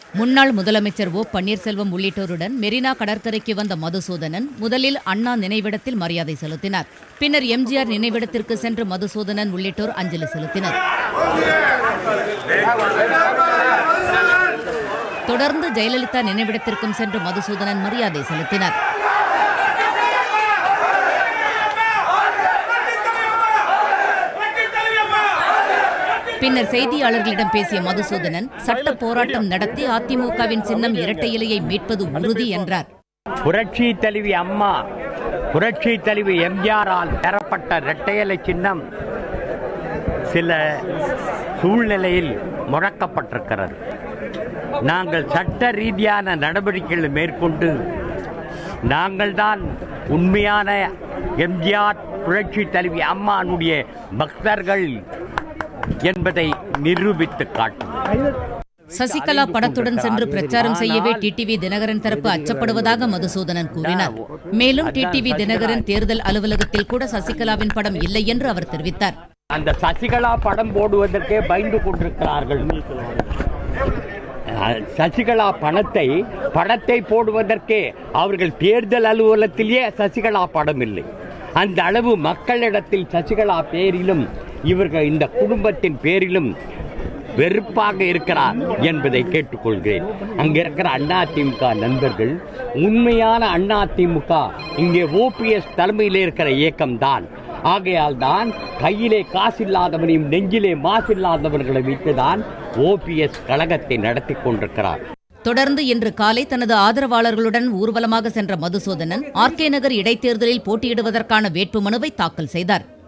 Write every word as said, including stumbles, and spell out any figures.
முன்னாள் முதலமைச்சர் ஓ பன்னீர்செல்வம் உள்ளிட்டோருடன் மெரினா கடற்கரைக்கு வந்த மதுசூதனன் முதலில் அண்ணா நினைவிடத்தில் மரியாதை செலுத்தினார். பின்னர் எம்ஜிஆர் நினைவிடத்திற்கு சென்று மதுசூதனன் உள்ளிட்டோர் அஞ்சலி செலுத்தினர். தொடர்ந்து ஜெயலலிதா நினைவிடத்திற்கும் சென்று மதுசூதனன் மரியாதை செலுத்தினார். பின்னர் செய்தியாளர்களிடம் பேசிய மதுசூதனன் சட்ட போராட்டம் நடத்தி அதிமுகவின் சின்னம் இரட்டை இலையை மீட்பது உறுதி என்றார். புரட்சி தலைவி அம்மா, புரட்சி தலைவி எம்ஜிஆரால் பெறப்பட்ட இரட்டை இலை சின்னம் சில சூழ்நிலையில் முடக்கப்பட்டிருக்கிறது. நாங்கள் சட்ட ரீதியான நடவடிக்கைகளை மேற்கொண்டு நாங்கள் தான் உண்மையான எம்ஜிஆர் புரட்சி தலைவி அம்மானுடைய பக்தர்கள் என்பதை நிரூபித்து காட்டும். சசிகலா படத்துடன் சென்று பிரச்சாரம் செய்யவே டிடிவி தினகரன் தரப்பு அச்சப்படுவதாக மதுசூதனன் கூறினார். மேலும் டிடிவி தினகரன் தேர்தல் அலுவலகத்தில் கூட சசிகலாவின் படம் இல்லை என்று அவர் தெரிவித்தார். அந்த சசிகலா படம் போடுவதற்கே பயந்து கொண்டிருக்கிறார்கள். சசிகலா பணத்தை படத்தை போடுவதற்கே அவர்கள் தேர்தல் அலுவலகத்திலேயே சசிகலா படம் இல்லை. அந்த அளவு மக்களிடத்தில் சசிகலா பேரிலும் இவர்கள் இந்த குடும்பத்தின் பேரிலும் வெறுப்பாக இருக்கிறார் என்பதை கேட்டுக்கொள்கிறேன். அங்க இருக்கிற அதிமுக நண்பர்கள் உண்மையான அதிமுக இங்கே ஓபிஎஸ் தலைமையில் இருக்கிற இயக்கம்தான். ஆகையால் தான் கையிலே காசு இல்லாதவனையும் நெஞ்சிலே மாசு இல்லாதவர்களை வைத்துதான் ஓபிஎஸ் கழகத்தை நடத்தி கொண்டிருக்கிறார். தொடர்ந்து இன்று காலை தனது ஆதரவாளர்களுடன் ஊர்வலமாக சென்ற மதுசூதனன் ஆர்கே நகர் இடைத்தேர்தலில் போட்டியிடுவதற்கான வேட்புமனுவை தாக்கல் செய்தார்.